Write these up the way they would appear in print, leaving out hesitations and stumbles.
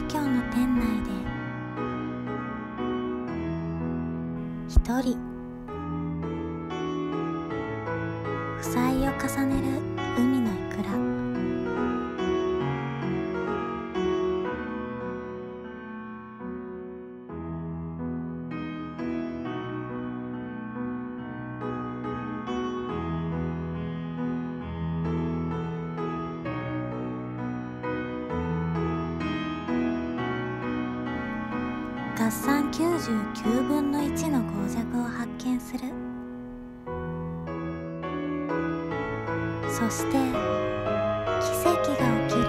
京の店内で一人負債を重ねる海のいくら。合算99分の1の強弱を発見する。そして奇跡が起きる。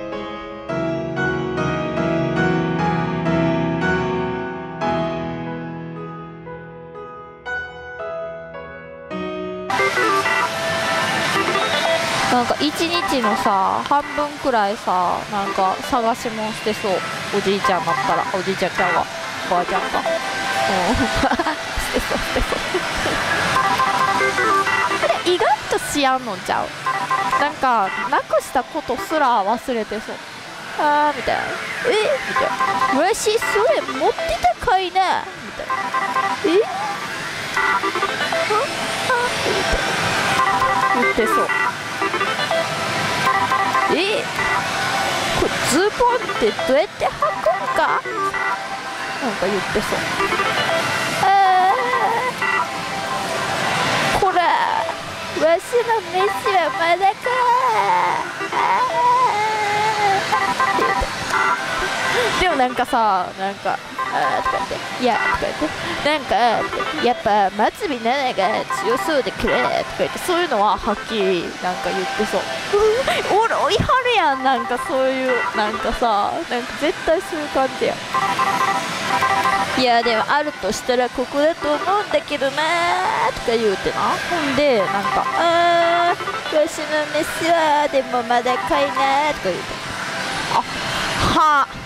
なんか一日のさ半分くらいさなんか探し物してそう。おじいちゃんだったらおじいちゃんちゃうわおばあちゃんかしてそうしてそうで意外としやんのんちゃう。なんかなくしたことすら忘れてそう。あーみたいなみたいな。わしそれ持ってたかいなみたいな。言ってそう。これズボンってどうやって履くんかなんか言ってそう。これわしの飯はまだかでもなんかさなんかとか言って「いや」とか言ってなんかやっぱ松見奈々が強そうでくれとか言ってそういうのははっきりなんか言ってそう。おいはるやんなんかそういうなんかさなんか絶対そういう感じや。いやでもあるとしたらここだと思うんだけどなーとか言うてな。ほんでなんかわしの飯はでもまだかいなーとか言うてはあ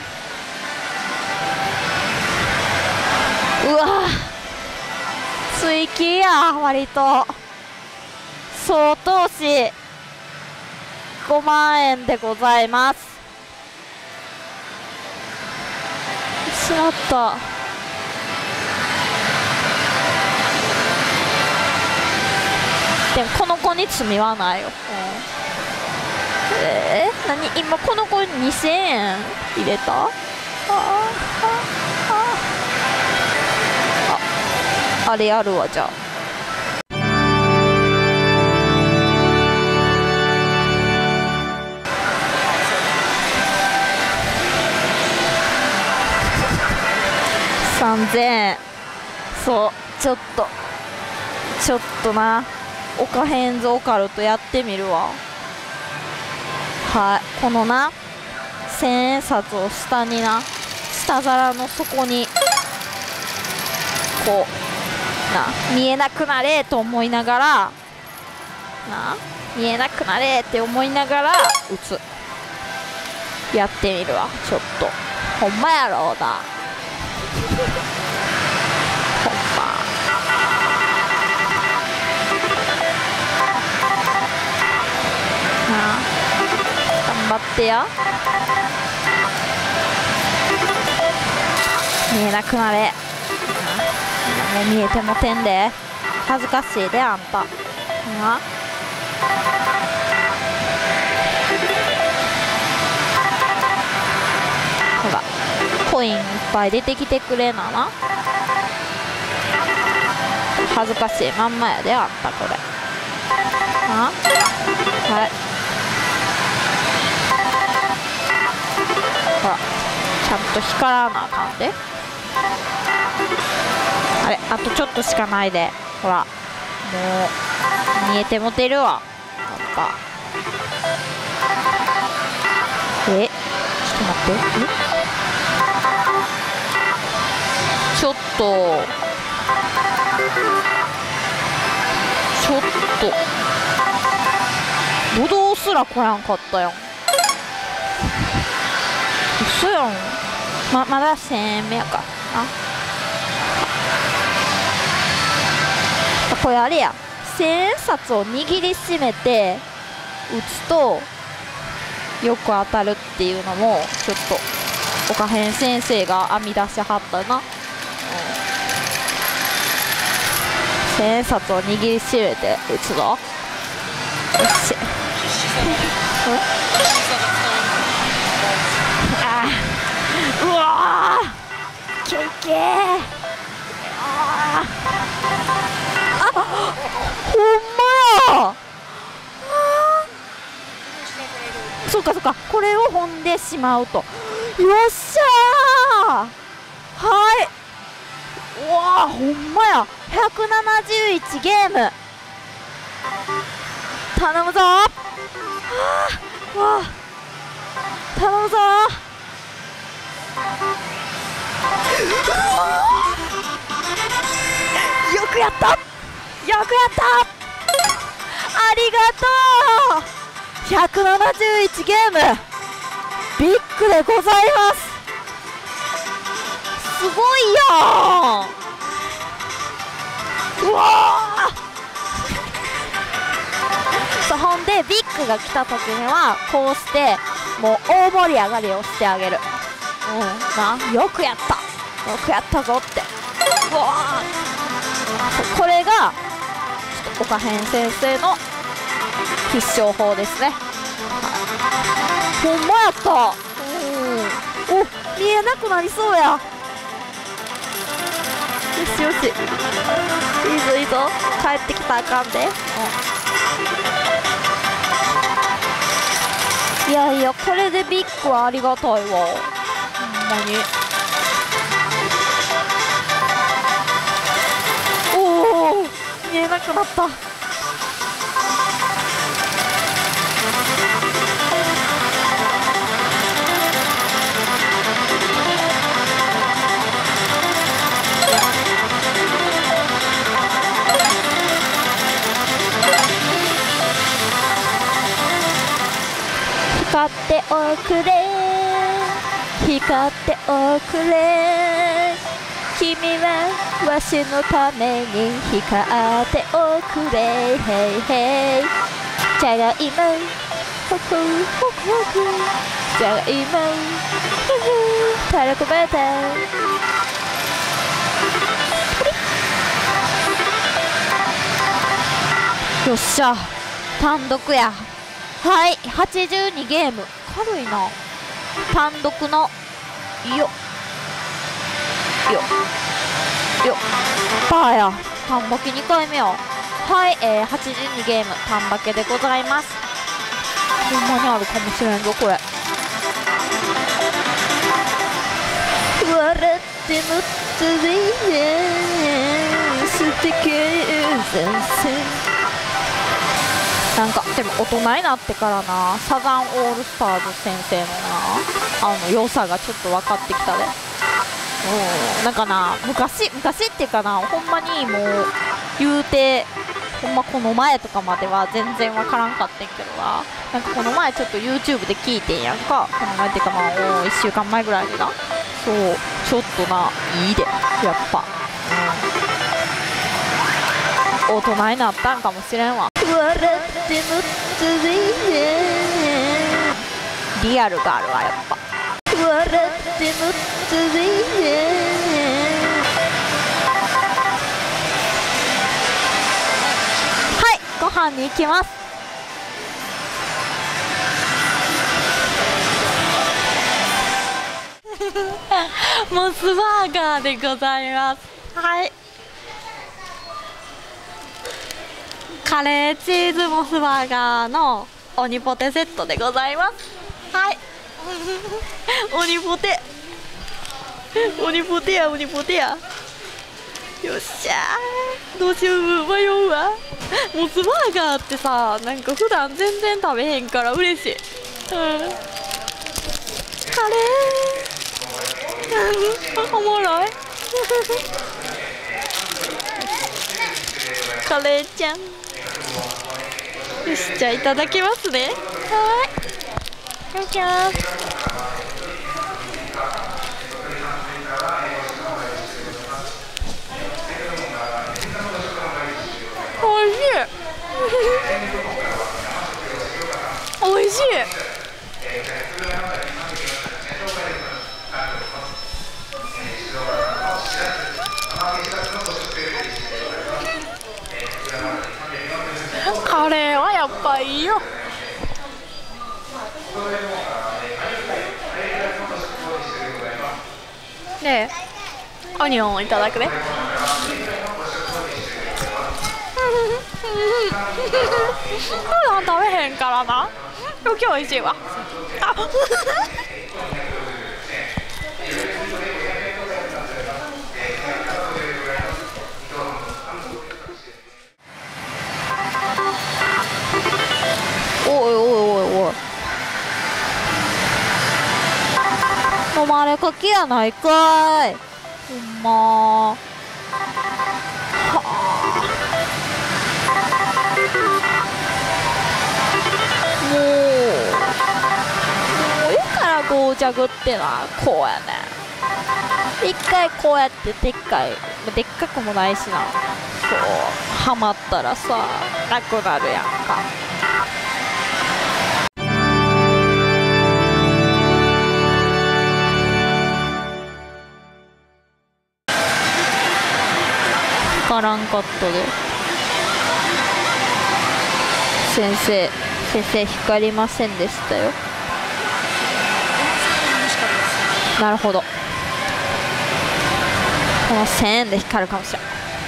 うわ追記や割と総投資5万円でございます。失った。でもこの子に罪はないよ。何今この子に2000円入れた。あれやるわじゃあ。3000円。そうちょっとなおかへんぞオカルトやってみるわ。はいこのな1000円札を下にな下皿の底にこうな見えなくなれと思いながらな見えなくなれって思いながら打つ。やってみるわちょっと。ほんまやろうなほんまなあ頑張ってや。見えなくなれ。もう見えてもてんで恥ずかしいであんたな。ほらコインいっぱい出てきてくれなな。恥ずかしいまんまやであんたこれな。はいほらちゃんと光らなあかんで。あれあとちょっとしかないでほらもう見えてもてるわあんた。ちょっと待ってちょっとぶどうすら来やんかったやん。嘘やん。まだ1000円目やからこれあれや1000円札を握りしめて打つとよく当たるっていうのもちょっと岡編先生が編み出しはったな、千円札を握りしめて打つぞ。よしあー、うわー、けいけー、あほんまや。そうかそうか、これを踏んでしまうと。よっしゃー、はい、うわー、ほんまや、171ゲーム、頼むぞー、わー、頼むぞー、よくやった、よくやった、ありがとう。171ゲーム、ビッグでございます。すごいやん。うわーそう、ほんでビッグが来た時にはこうしてもう大盛り上がりをしてあげる。よくやった、よくやったぞって。うわー、これがちょっと岡編先生の必勝法ですね。ほんまやった。お、見えなくなりそうや。よしよし、いいぞいいぞ、帰ってきたらあかんで。いやいや、これでビッグはありがたいわ、ほんまに。おお、見えなくなった。光っておくれ、光っておくれ、君はわしのために光っておくれ、ヘイヘイ、じゃがいもホクホクホク、じゃがいもフフたらこバター、よっしゃ、単独や。はい、82ゲーム、軽いな。単独のよよよバーや、単負け2回目よ。はい、82ゲーム単負けでございます。ほんまにあるかもしれんぞこれ。笑ってもついて素敵全然。なんかでも大人になってからな、サザンオールスターズ先生のな良さがちょっと分かってきたで。なんかな、昔っていうかな、ほんまにもう言うてほんまこの前とかまでは全然分からんかってんけどな、なんかこの前ちょっと YouTube で聞いてんやんか。この前っていうかまあ1週間前ぐらいにな。そうちょっとないいで、やっぱ、大人になったんかもしれんわ。笑ってもついてリアルがあるわ、やっぱ。笑ってもついてはい、ご飯に行きます。モスバーガーでございます。はい、カレーチーズモスバーガーのオニポテセットでございます。はいオニポテオニポテや、オニポテや。よっしゃー、どうしよう、迷うわ。モスバーガーってさ、なんか普段全然食べへんから嬉しい。カレーおもろいカレーちゃん。よし、じゃあいただきますね。はい、キャンキャン。おいしいおいしい。 はいよ。でオニオンをいただくね。普段食べへんからな。今日美味しいわ。あおいおいおいおい、飲まれかけやないかい。ほんまはあ、もういいから紅茶ってのはこうやねん。一回こうやってでっかくもないしな、そうハマったらさなくなるやんか。わからんかったで。先生光りませんでしたよ。なるほど、この1000円で光るかもしれん。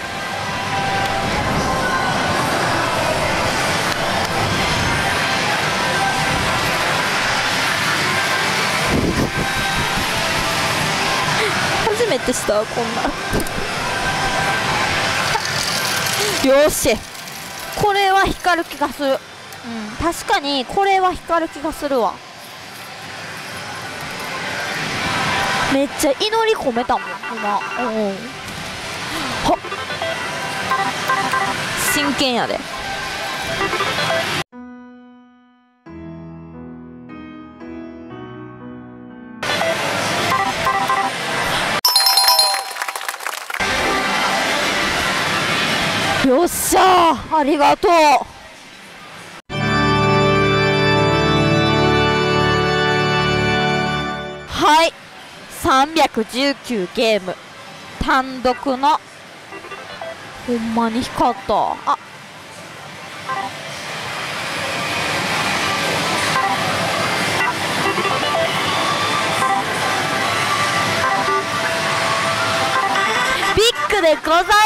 初めてしたこんなよし、これは光る気がする。確かにこれは光る気がするわ。めっちゃ祈り込めたもん今。はっ、真剣やで。よっしゃー、ありがとう。はい、319ゲーム単独の、ほんまに光った。あ、ビッグでございます。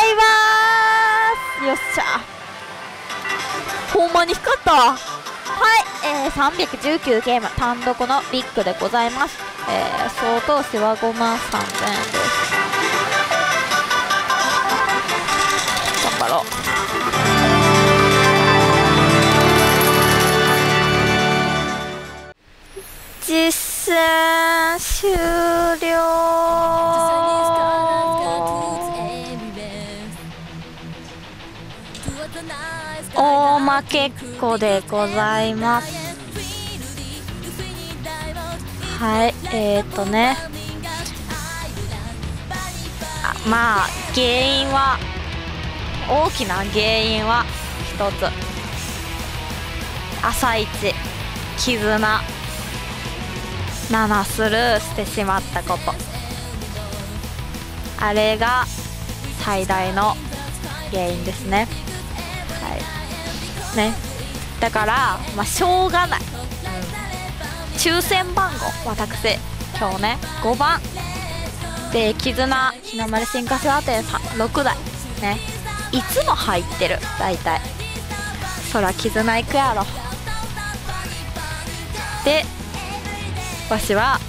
よっしゃ、ほんまに光ったわ。はい、319ゲーム単独のビッグでございます。総投資は5万3000円です。頑張ろう。実践終了。大負けっ子でございます。はい、まあ原因は、大きな原因は一つ、朝一絆7スルーしてしまったこと、あれが最大の原因ですね。はいね、だからまあしょうがない。抽選番号、私今日ね5番で、絆日の丸新柏店さん6台ね、いつも入ってる。大体そら絆いくやろ。でわしは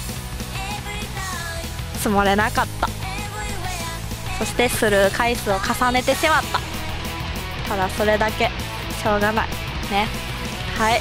積もれなかった。そしてスルー回数を重ねてしまった。ただそれだけ、しょうがないね。はい、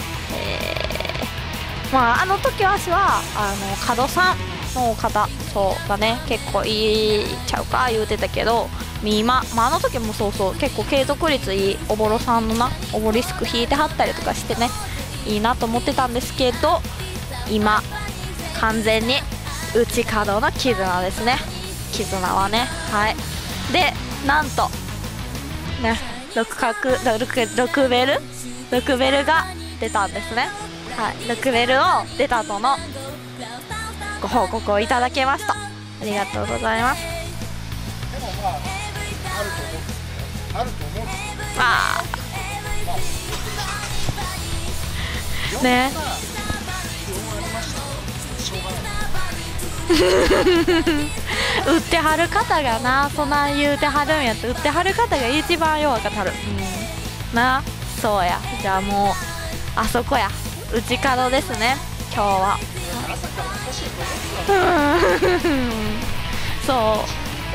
まああの時わしは角さんの方、そうだね、結構いいちゃうか言うてたけど、今、まあ、あの時もそう結構継続率いいおぼろさんのな、おぼリスク引いてはったりとかしてね、いいなと思ってたんですけど、今完全に内角の絆ですね。絆はね、はい。でなんとね、6ベルが出たんですね。はい、6ベルを出たとのご報告をいただけました。ありがとうございます。でもまああると思うんですよ。あると思うんですよ。 ね売ってはる方がな、そんなん言うてはるんやって、売ってはる方が一番弱かったる、な、そうや。じゃあもうあそこや、内角ですね今日は。そう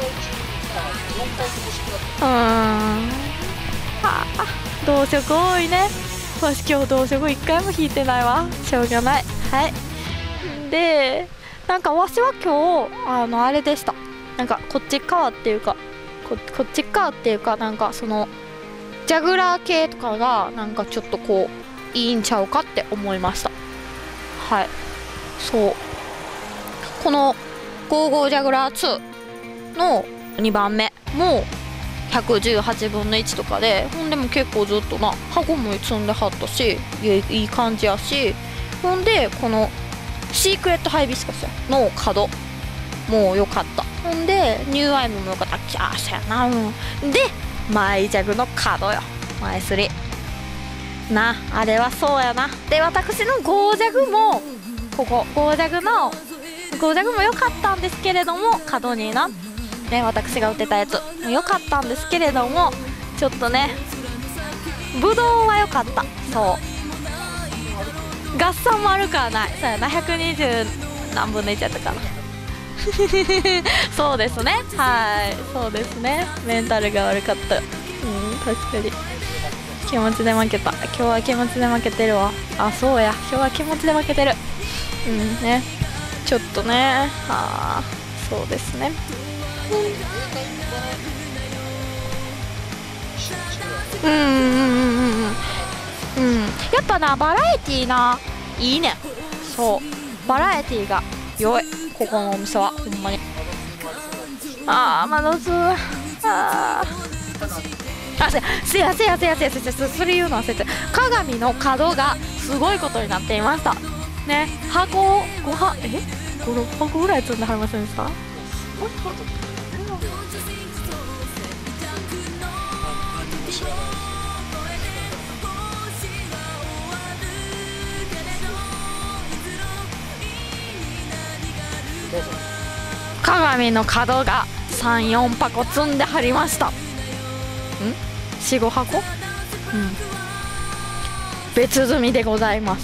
同色多いね。私今日同色1回も引いてないわ。しょうがない。はい。でなんかわしは今日あれでした。なんかこっち側っていうかこっち側っていうか、なんかそのジャグラー系とかがなんかちょっとこういいんちゃうかって思いました。はい。そうこの55ジャグラー2の2番目も118分の1とかで、ほんでも結構ずっとな箱も積んではったし、いい感じやし、ほんでこのシークレットハイビスカスの角もう良かった。ほんでニューアイムも良かった。ああそうやな、でマイジャグの角よ、マイ3な、あれはそうやな。で私のゴージャグもここゴージャグも良かったんですけれども、角になね、私が打てたやつ良かったんですけれども、ちょっとねブドウは良かった。そう合算もあるからない。そうやな、120何分の1やったかなそうですね、はい、そうですね、メンタルが悪かった。確かに気持ちで負けた。今日は気持ちで負けてるわ。あ、そうや、今日は気持ちで負けてる。ね、ちょっとね、そうですね。やっぱなバラエティーないいねん。そうバラエティーが良い、ここのお店はほんまに。まだずせやそれ言うの忘れて、鏡の角がすごいことになっていましたね。箱を5箱ぐらい積んではりませんでした？鏡の角が3、4箱積んではりました。4、5箱？別積みでございます。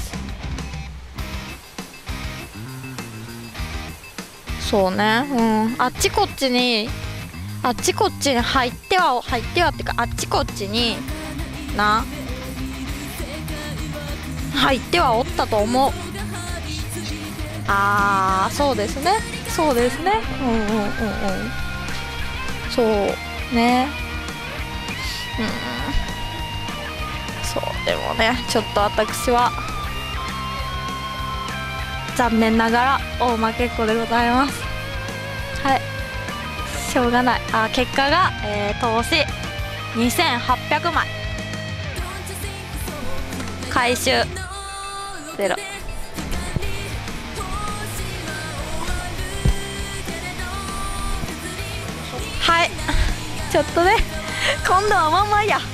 そうね、あっちこっちに入ってはっていうか、あっちこっちに入ってはおったと思う。そうですね、そうね、そうでもね、ちょっと私は残念ながら大負けっ子でございます。はい、しょうがない。結果が、投資2800枚、回収0。はい、ちょっとね今度はまんまいや。